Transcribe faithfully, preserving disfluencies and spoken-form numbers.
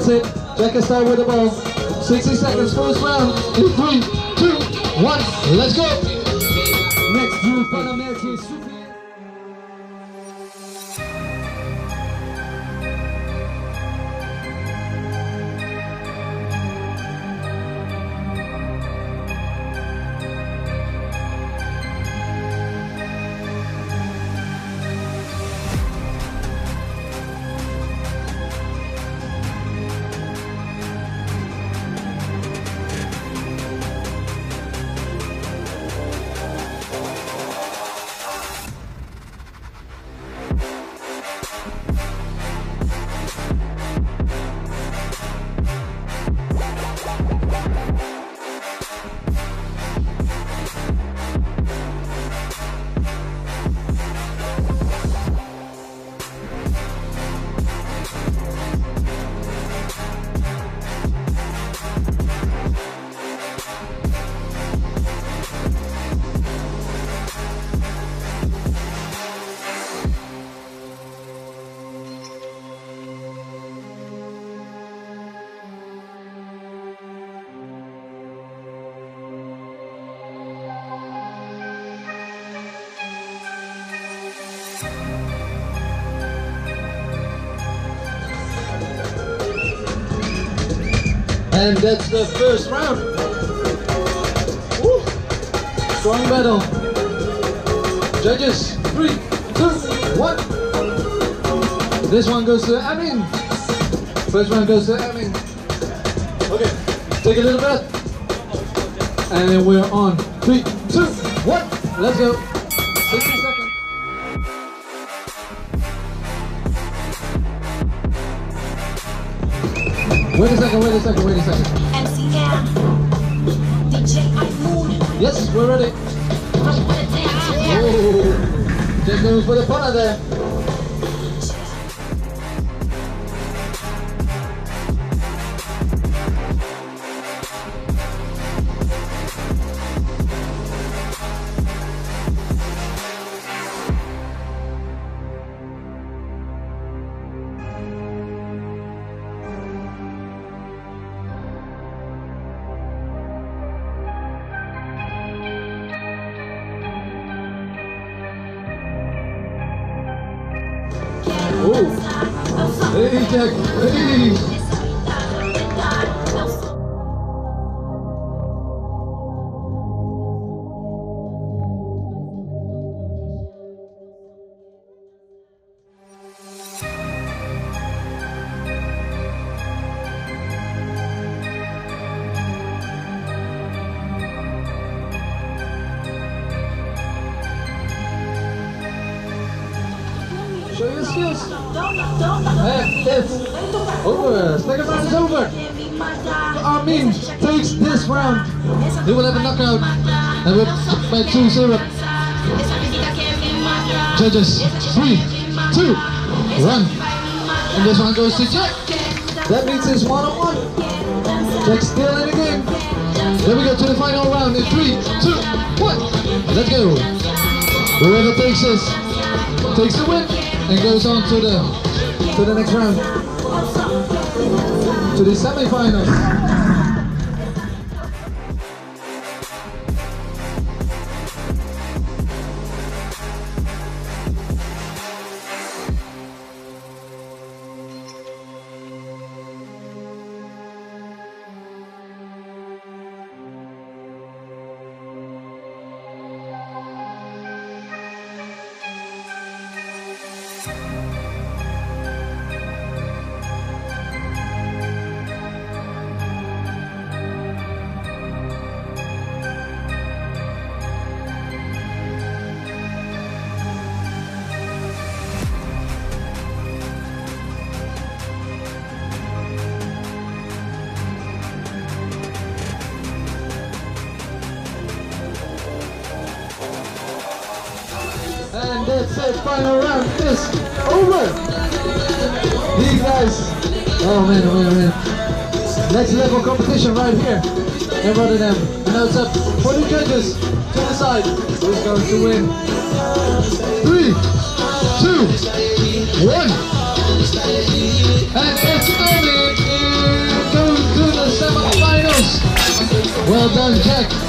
that's it. Jack can start with the ball. sixty seconds, first round. In three, two, one, let's go. Next group, Panna Knock Out. And that's the first round. Woo. Strong battle. Judges, three, two, one. This one goes to Amin. First round goes to Amin. Okay, take a little breath. And then we're on. Three, two, one. Let's go. sixty seconds. Wait a second, wait a second, wait a second. M C M, D J Amin. Yes, we're ready. Oh, just going for the Panna there. Oh, hey Jack, hey! Show your skills. And it's over. Second round is over. Amin takes this round. He will have a knockout. And we're by two zero. Judges, three, two, one. And this one goes to Jack. That means it's one on one. Jack's still in the game. Then we go to the final round in three, two, one. Let's go. Whoever takes this takes the win. And goes on to the to the next round, to the semi-finals. And that's it, final round is over. These guys, oh man, oh man, oh man. Next level competition right here in Rotterdam. And now it's up for the judges to decide who's going to win. Three, two, one. And it's Amin. Well done, Jack.